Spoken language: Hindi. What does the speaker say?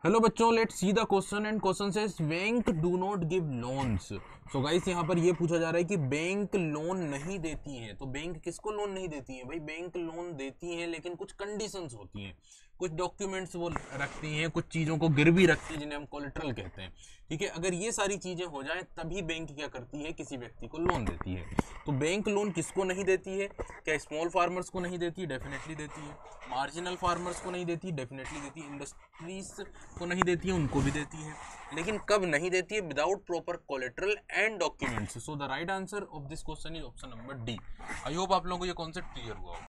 हेलो बच्चों, let's see the question and question says bank do not give loans. So guys यहाँ पर ये पूछा जा रहा है कि बैंक लोन नहीं देती है। तो बैंक किसको लोन नहीं देती है भाई? बैंक लोन देती है लेकिन कुछ कंडीशंस होती हैं, कुछ डॉक्यूमेंट्स वो रखती हैं, कुछ चीज़ों को गिरवी रखती है जिन्हें हम कोलेटरल कहते हैं। ठीक है, अगर ये सारी चीज़ें हो जाएं तभी बैंक क्या करती है, किसी व्यक्ति को लोन देती है। तो बैंक लोन किसको नहीं देती है? क्या स्मॉल फार्मर्स को नहीं देती? डेफिनेटली देती है। मार्जिनल फार्मर्स को नहीं देती? डेफिनेटली देती है। इंडस्ट्रीज को नहीं देती है? उनको भी देती है। लेकिन कब नहीं देती है? Without proper collateral and documents. So the right answer of this question is option number D. I hope आप लोगों को ये कॉन्सेप्ट क्लियर हुआ हो।